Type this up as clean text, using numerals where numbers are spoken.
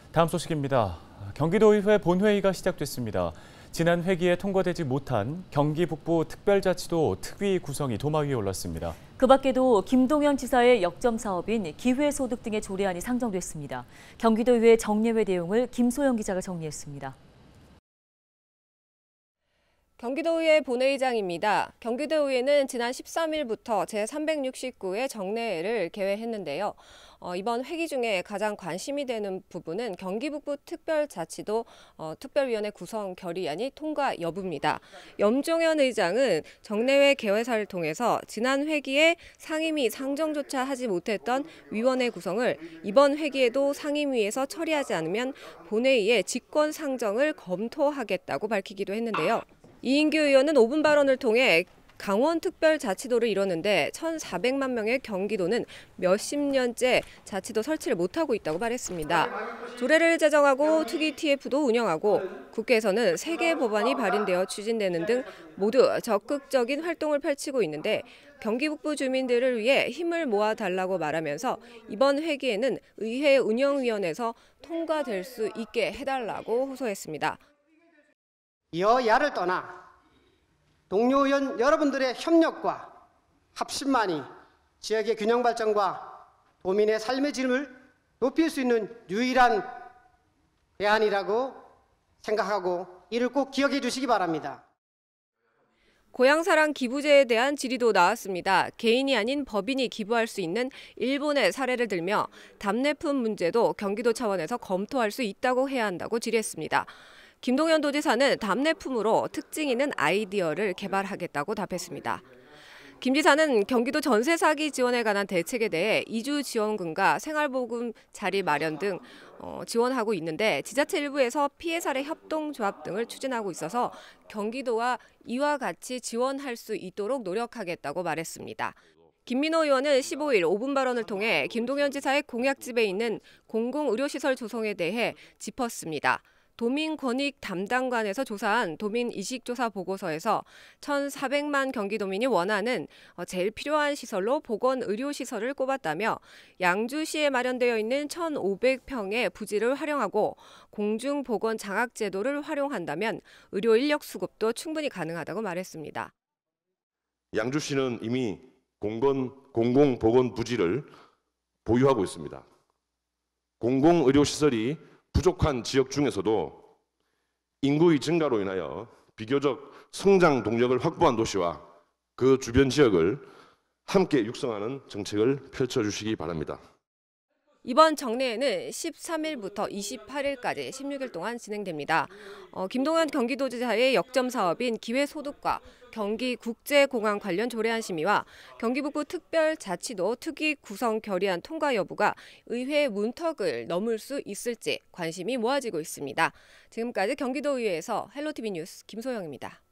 다음 소식입니다. 경기도의회 본회의가 시작됐습니다. 지난 회기에 통과되지 못한 경기 북부 특별자치도 특위 구성이 도마 위에 올랐습니다. 그 밖에도 김동연 지사의 역점 사업인 기회소득 등의 조례안이 상정됐습니다. 경기도의회 정례회 내용을 김소영 기자가 정리했습니다. 경기도의회 본회의장입니다. 경기도의회는 지난 13일부터 제369회 정례회를 개회했는데요. 이번 회기 중에 가장 관심이 되는 부분은 경기북부 특별자치도 특별위원회 구성 결의안이 통과 여부입니다. 염종현 의장은 정례회 개회사를 통해서 지난 회기에 상임위 상정조차 하지 못했던 위원회 구성을 이번 회기에도 상임위에서 처리하지 않으면 본회의에 직권 상정을 검토하겠다고 밝히기도 했는데요. 이인규 의원은 5분 발언을 통해 강원특별자치도를 이뤘는데 1,400만 명의 경기도는 몇십 년째 자치도 설치를 못하고 있다고 말했습니다. 조례를 제정하고 특위 TF도 운영하고 국회에서는 3개 법안이 발의되어 추진되는 등 모두 적극적인 활동을 펼치고 있는데 경기 북부 주민들을 위해 힘을 모아달라고 말하면서 이번 회기에는 의회 운영위원회에서 통과될 수 있게 해달라고 호소했습니다. 여야를 떠나 동료 의원 여러분들의 협력과 합심만이 지역의 균형 발전과 도민의 삶의 질을 높일 수 있는 유일한 대안이라고 생각하고 이를 꼭 기억해 주시기 바랍니다. 고향사랑 기부제에 대한 질의도 나왔습니다. 개인이 아닌 법인이 기부할 수 있는 일본의 사례를 들며 답례품 문제도 경기도 차원에서 검토할 수 있다고 해야 한다고 질의했습니다. 김동연 도지사는 답례품으로 특징 있는 아이디어를 개발하겠다고 답했습니다. 김 지사는 경기도 전세 사기 지원에 관한 대책에 대해 이주 지원금과 생활보금 자리 마련 등 지원하고 있는데 지자체 일부에서 피해 사례 협동조합 등을 추진하고 있어서 경기도와 이와 같이 지원할 수 있도록 노력하겠다고 말했습니다. 김민호 의원은 15일 5분 발언을 통해 김동연 지사의 공약집에 있는 공공의료시설 조성에 대해 짚었습니다. 도민권익 담당관에서 조사한 도민 이식조사 보고서에서 1,400만 경기도민이 원하는 제일 필요한 시설로 보건의료시설을 꼽았다며 양주시에 마련되어 있는 1,500평의 부지를 활용하고 공중보건장학제도를 활용한다면 의료 인력 수급도 충분히 가능하다고 말했습니다. 양주시는 이미 공공보건 부지를 보유하고 있습니다. 공공의료시설이 부족한 지역 중에서도 인구의 증가로 인하여 비교적 성장 동력을 확보한 도시와 그 주변 지역을 함께 육성하는 정책을 펼쳐주시기 바랍니다. 이번 정례회는 13일부터 28일까지 16일 동안 진행됩니다. 김동연 경기도지사의 역점 사업인 기회소득과 경기국제공항 관련 조례안 심의와 경기북부 특별자치도 특위 구성 결의안 통과 여부가 의회 문턱을 넘을 수 있을지 관심이 모아지고 있습니다. 지금까지 경기도의회에서 헬로티비 뉴스 김소영입니다.